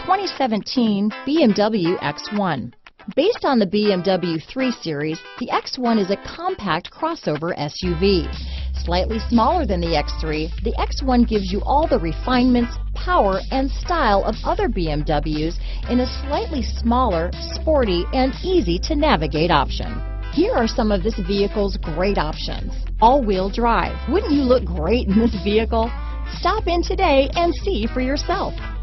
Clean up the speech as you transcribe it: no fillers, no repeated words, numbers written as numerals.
2017 BMW X1. Based on the BMW 3 Series, the X1 is a compact crossover SUV. Slightly smaller than the X3, the X1 gives you all the refinements, power, and style of other BMWs in a slightly smaller, sporty, and easy-to-navigate option. Here are some of this vehicle's great options. All-wheel drive. Wouldn't you look great in this vehicle? Stop in today and see for yourself.